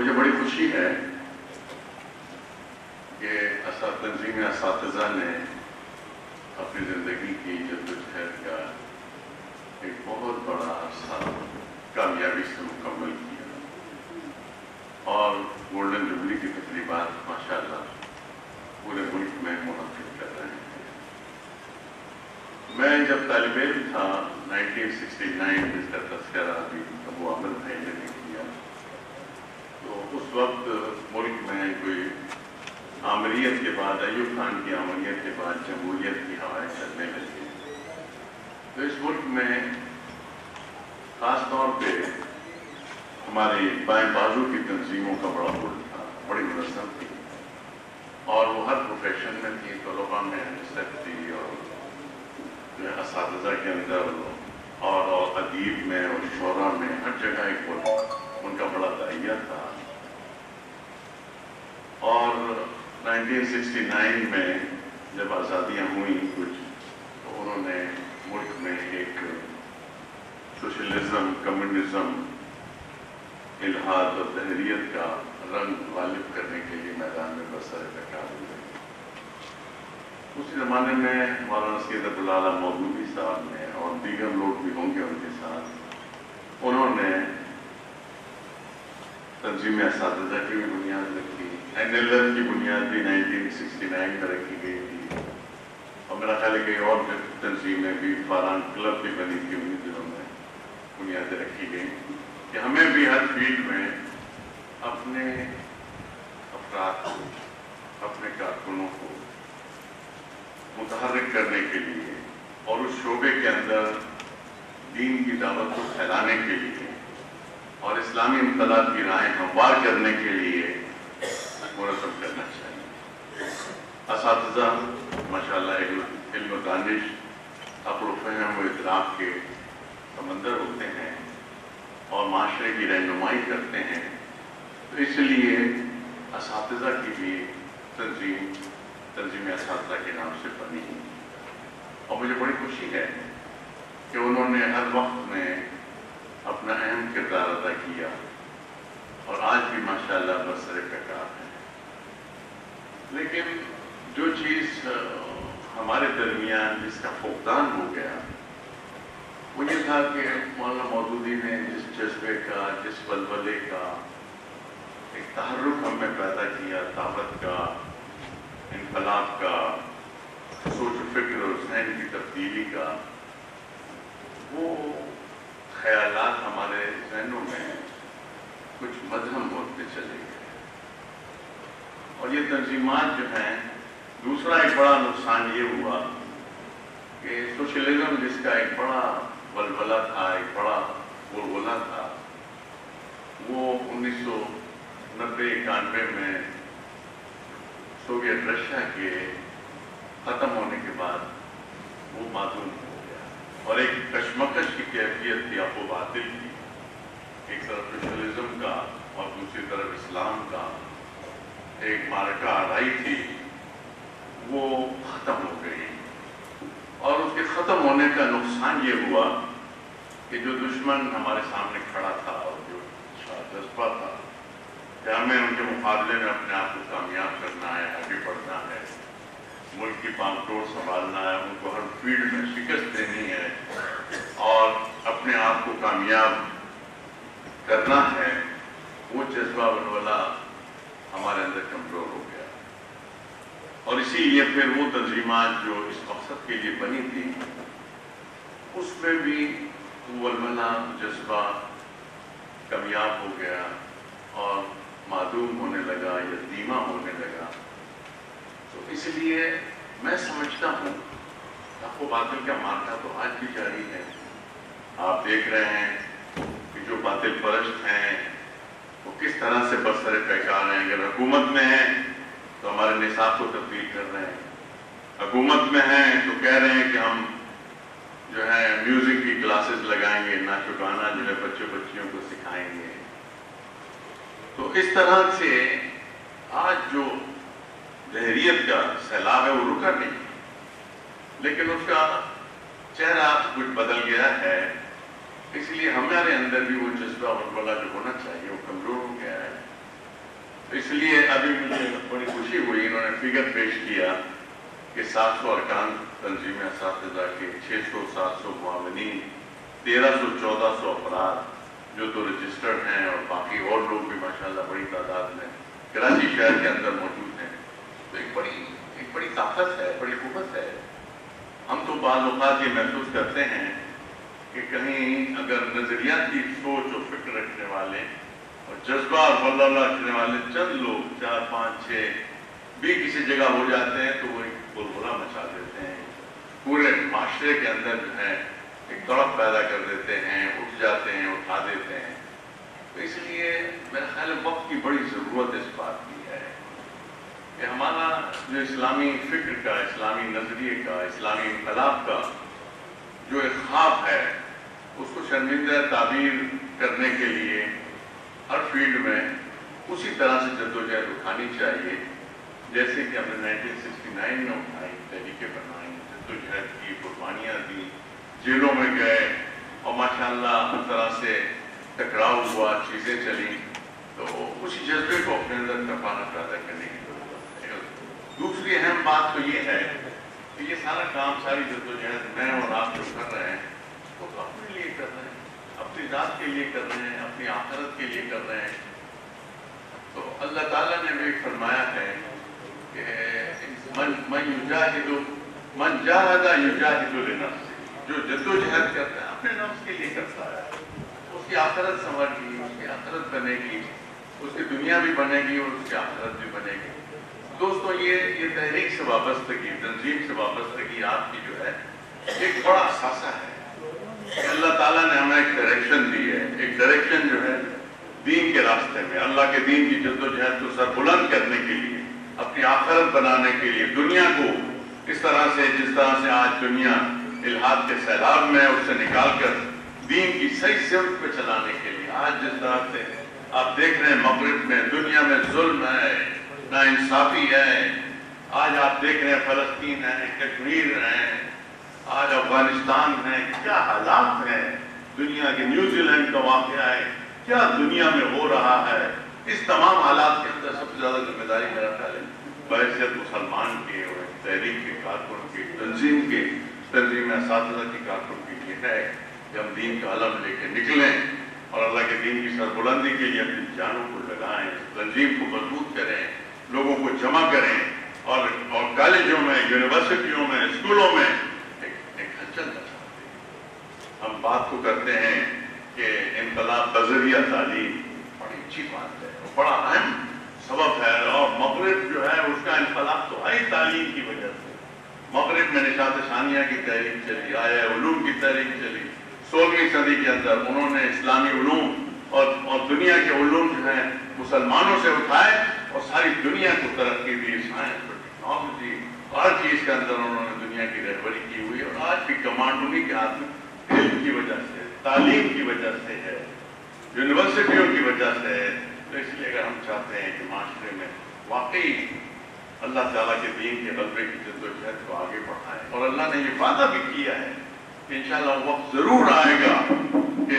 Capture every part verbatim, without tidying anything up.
مجھے بڑی خوشی ہے کہ تنظیم اساتذہ نے اپنی زندگی کی جدوجہد کا ایک بہت بڑا عرصہ کامیابی سے مکمل کیا اور گولڈن جوبلی کی تقریبات ماشاءاللہ پورے ملک میں منعقد کر رہے ہیں۔ میں جب طالب علم تھا نائنٹین سکسٹی نائن جس کا تذکرہ ابھی ابو عامر بھائی نے بھی کیا، تو اس وقت ملک میں کوئی آمریت کے بعد ایوب خان کی آمریت کے بعد جمہوریت کی ہوائیں چلنے لگی، تو اس ملک میں خاص طور پہ ہماری بائیں بازو کی تنظیموں کا بڑا رول تھا، بڑی منظم تھی اور وہ ہر پروفیشن میں تھی، طلباء میں تھی اور جو ہے اساتذہ کے اندر اور اور ادیب میں اور شعراء میں ہر جگہ ایک وہ ان کا بڑا داعیہ تھا۔ اور نائنٹین سکسٹی نائن میں جب آزادیاں ہوئیں کچھ، تو انہوں نے ملک میں ایک سوشلزم، کمیونزم، الحاد اور تحریت کا رنگ غالب کرنے کے لیے میدان میں برسر پیکار ہوئے۔ اسی زمانے میں مولانا سید عبداللہ مودودی صاحب نے اور دیگر لوگ بھی ہوں گے ان کے ساتھ، انہوں نے تنظیم اساتذہ کی بھی بنیاد رکھی، این ایل ایف کی بنیاد بھی نائنٹین سکسٹی نائن میں رکھی گئی تھی، اور میرا خیال ہے کہ اور تنظیمیں بھی، فاران کلب بھی بنی تھی، انہیں دنوں میں بنیادیں رکھی گئی کہ ہمیں بھی ہر فیلڈ میں اپنے افراد کو، اپنے کارکنوں کو متحرک کرنے کے لیے اور اس شعبے کے اندر دین کی دعوت کو پھیلانے کے لیے اور اسلامی انقلاب کی راہیں ہموار کرنے کے لیے منظم کرنا چاہیے۔ اساتذہ ماشاءاللہ علم و دانش، عقل و فہم و ادراک کے سمندر ہوتے ہیں اور معاشرے کی رہنمائی کرتے ہیں، تو اس لیے اساتذہ کی بھی تنظیم تنظیم اساتذہ کے نام سے بنی، اور مجھے بڑی خوشی ہے کہ انہوں نے ہر وقت میں اپنا اہم کردار ادا کیا اور آج بھی ماشاءاللہ برسر پیکار ہے۔ لیکن جو چیز ہمارے درمیان جس کا فقدان ہو گیا وہ یہ تھا کہ مولانا مودودی نے جس جذبے کا، جس ولولے کا ایک تحرک ہم میں پیدا کیا، طاقت کا، انقلاب کا، سوچ و فکر اور ذہن کی تبدیلی کا، وہ خیالات ہمارے ذہنوں میں کچھ مدھم ہوتے چلے گئے، اور یہ تنظیمات جو ہیں، دوسرا ایک بڑا نقصان یہ ہوا کہ سوشلزم جس کا ایک بڑا ولولہ تھا، ایک بڑا غلغلہ تھا، وہ انیس سو نبے اکانوے میں سوویت رشیا کے ختم ہونے کے بعد وہ معدوم ہو گیا، اور ایک کشمکش کی کیفیت تھی، آپ و باطل کی، ایک طرف سوشلزم کا اور دوسری طرف اسلام کا ایک معرکہ آرائی تھی، وہ ختم ہو گئی، اور اس کے ختم ہونے کا نقصان یہ ہوا کہ جو دشمن ہمارے سامنے کھڑا تھا اور جو جذبہ تھا کہ ہمیں ان کے مقابلے میں اپنے آپ کو کامیاب کرنا ہے، آگے بڑھنا ہے، ملک کی پامٹوڑ سنبھالنا ہے، ان کو ہر فیلڈ میں شکست دینی ہے اور اپنے آپ کو کامیاب کرنا ہے، وہ جذبہ ولولہ ہمارے اندر کمزور ہو گیا، اور اسی لیے پھر وہ تنظیمات جو اس مقصد کے لیے بنی تھی اس میں بھی ولولہ جذبہ کامیاب ہو گیا اور معدوم ہونے لگا یا دھیما ہونے لگا۔ تو اس لیے میں سمجھتا ہوں حق و باطل کا معرکہ تو آج بھی جاری ہے۔ آپ دیکھ رہے ہیں کہ جو باطل پرست ہیں وہ کس طرح سے برسر پیکار ہیں، اگر حکومت میں ہیں تو ہمارے نصاب کو تبدیل کر رہے ہیں، حکومت میں ہیں تو کہہ رہے ہیں کہ ہم جو ہے میوزک کی کلاسز لگائیں گے، ناچ و گانا جو ہے بچوں بچیوں کو سکھائیں گے۔ تو اس طرح سے آج جو لہریت کا سیلاب ہے وہ رکا نہیں، لیکن اس کا چہرہ کچھ بدل گیا ہے، اس لیے ہمارے اندر بھی وہ جذبہ ولولہ جو ہونا چاہیے وہ کمزور ہو گیا ہے، اس لیے ابھی مجھے بڑی خوشی ہوئی، انہوں نے فگر پیش کیا کہ سات سو ارکان تنظیم اساتذہ کے، چھ سو سات سو معاونین، تیرہ سو چودہ سو افراد جو تو رجسٹرڈ ہیں، اور باقی اور لوگ بھی ماشاءاللہ بڑی تعداد میں کراچی شہر کے اندر موجود ہیں. تو ایک بڑی ایک بڑی طاقت ہے، بڑی قوت ہے. ہم تو بعض اوقات یہ محسوس کرتے ہیں کہ کہیں اگر نظریاتی سوچ و فکر رکھنے والے اور جذبہ اور ولولہ رکھنے والے چند لوگ، چار پانچ چھ بھی کسی جگہ ہو جاتے ہیں تو وہ ایک بلبلہ مچا دیتے ہیں، پورے معاشرے کے اندر جو ہے ایک تڑپ پیدا کر دیتے ہیں، اٹھ جاتے ہیں، اٹھا دیتے ہیں. تو اس لیے میرا خیال ہے وقت کی بڑی ضرورت اس بات کی ہے کہ ہمارا جو اسلامی فکر کا، اسلامی نظریے کا، اسلامی انقلاب کا جو ایک خواب ہے، اس کو شرمندہ تعبیر کرنے کے لیے ہر فیلڈ میں اسی طرح سے جدوجہد اٹھانی چاہیے جیسے کہ ہم نے نائنٹین سکسٹی نائن میں اٹھائی، تحریکیں بنائی، جدوجہد کی، قربانیاں دی، جیلوں میں گئے، اور ماشاءاللہ ہر طرح سے ٹکراؤ ہوا، چیزیں چلیں. تو اسی جذبے کو اپنے اندر کفانہ پیدا کرنے کی ضرورت ہے. دوسری اہم بات تو یہ ہے کہ یہ سارا کام، ساری جدوجہد میں اور آپ جو کر رہے ہیں وہ تو اپنے لیے کر رہے ہیں، اپنی ذات کے لیے کر رہے ہیں، اپنی آخرت کے لیے کر رہے ہیں. تو اللہ تعالیٰ نے بھی فرمایا ہے کہ من من یجاہد من جاہد یجاہد لنفسہ، جو جدوجہد کرتا ہے اپنے نفس کے لیے کرتا ہے. اس کی آخرت سنور گی، اس کی آخرت بنے گی، اس کی دنیا بھی بنے گی اور اس کی آخرت بھی بنے گی. دوستو یہ یہ تحریک سے وابستگی، تنظیم سے وابستگی آپ کی جو ہے ایک بڑا اثاثہ ہے کہ اللہ تعالیٰ نے ہمیں ایک ڈائریکشن دی ہے، ایک ڈائریکشن جو ہے دین کے راستے میں، اللہ کے دین کی جدوجہد کو سر بلند کرنے کے لیے، اپنی آخرت بنانے کے لیے، دنیا کو اس طرح سے جس طرح سے آج دنیا الحاد کے سیلاب میں اس سے نکال کر دین کی صحیح سمت پہ چلانے کے لیے، آج جس طرح سے آپ دیکھ رہے ہیں مغرب میں، دنیا میں ظلم ہے، ناانصافی ہے، آج آپ دیکھ رہے ہیں فلسطین ہے، کشمیر ہے، آج افغانستان ہے، کیا حالات ہیں دنیا کے، نیوزی لینڈ کا واقعہ ہے، کیا دنیا میں ہو رہا ہے. اس تمام حالات کے اندر سب سے زیادہ ذمہ داری میرا خیال ہے بحیثیت مسلمان کے اور تحریک کے کارکن کے، تنظیم کے، تنظیم اساتذہ کی کارکن کی یہ ہے کہ ہم دین کا علم لے کے نکلیں اور اللہ کے دین کی سربلندی کے لیے اپنی جانوں کو لگائیں، تنظیم کو مضبوط کریں، لوگوں کو جمع کریں، اور اور کالجوں میں، یونیورسٹیوں میں، اسکولوں میں ایک ایک ہلچل مچا دیں. ہم بات کو کرتے ہیں کہ انقلاب بذریعہ تعلیم، بڑی اچھی بات ہے، بڑا اہم سبب ہے، اور مغرب جو ہے اس کا انقلاب تو آئی تعلیم کی وجہ سے. مغرب میں نشاط ثانیہ کی تحریک چلی، آیا علوم کی تحریک چلی، سولہویں صدی کے اندر انہوں نے اسلامی علوم اور اور دنیا کے علوم جو ہیں مسلمانوں سے اٹھائے اور ساری دنیا کو ترقی دی، سائنس اور ٹیکنالوجی ہر چیز کے اندر انہوں نے دنیا کی رہبری کی ہوئی، اور آج بھی کمانڈ انہیں کے ہاتھ میں علم کی وجہ سے، تعلیم کی وجہ سے ہے، یونیورسٹیوں کی وجہ سے ہے. تو اس لیے اگر ہم چاہتے ہیں کہ معاشرے میں واقعی اللہ تعالیٰ کے دین کے غلبے کی جدوجہد کو آگے بڑھائیں، اور اللہ نے یہ وعدہ بھی کیا ہے کہ انشاءاللہ وقت ضرور آئے گا کہ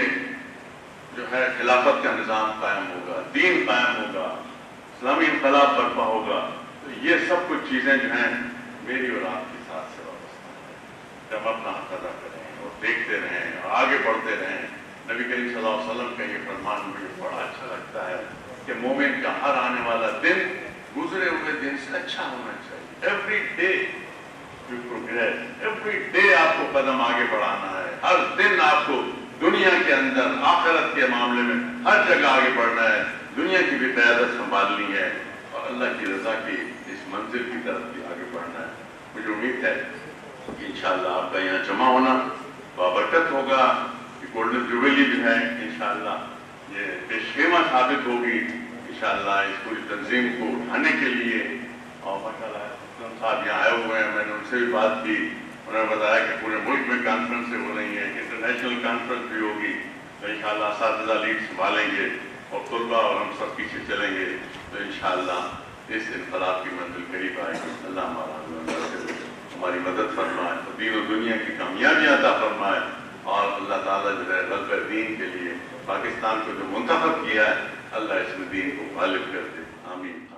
جو ہے خلافت کا نظام قائم ہوگا، دین قائم ہوگا، اسلامی انقلاب برپا ہوگا. تو یہ سب کچھ چیزیں جو ہیں میری اور آپ کے ساتھ سے وابستہ ہیں کہ ہم اپنا حق ادا کریں اور دیکھتے رہیں اور آگے بڑھتے رہیں. نبی کریم صلی اللہ علیہ وسلم کا یہ فرمان مجھے بڑا اچھا لگتا ہے کہ مومن کا ہر آنے والا دن گزرے ہوئے دن سے اچھا ہونا چاہیے. Every day you progress, every day آپ کو قدم آگے بڑھانا ہے، ہر دن آپ کو دنیا کے اندر آخرت کے معاملے میں ہر جگہ آگے بڑھنا ہے، دنیا کی بھی قیادت سنبھالنی ہے اور اللہ کی رضا کی اس منزل کی طرف بھی آگے بڑھنا ہے. مجھے امید ہے کہ انشاءاللہ آپ کا یہاں جمع ہونا بابرکت ہوگا. گولڈن جوبلی جو ہے انشاءاللہ یہ پیش خیمہ ثابت ہوگی انشاءاللہ اس پوری تنظیم کو اٹھانے کے لیے. اور ماشاءاللہ اسلم صاحب یہاں آئے ہوئے ہیں، میں نے ان سے بھی بات کی، انہوں نے بتایا کہ پورے ملک میں کانفرنسیں ہو رہی ہیں، انٹرنیشنل کانفرنس بھی ہوگی. تو انشاءاللہ اساتذہ لیڈ سنبھالیں گے اور طلباء اور ہم سب پیچھے چلیں گے. تو انشاءاللہ اس انقلاب کی منزل قریب آئے گی. اللہ ہمارا ہماری مدد فرمائے، دین و دنیا کی کامیابی عطا فرمائے، اور اللہ تعالیٰ جو ہے غلبہ دین کے لیے پاکستان کو جو منتخب کیا ہے اللہ اس میں دین کو غالب کر دے. آمین.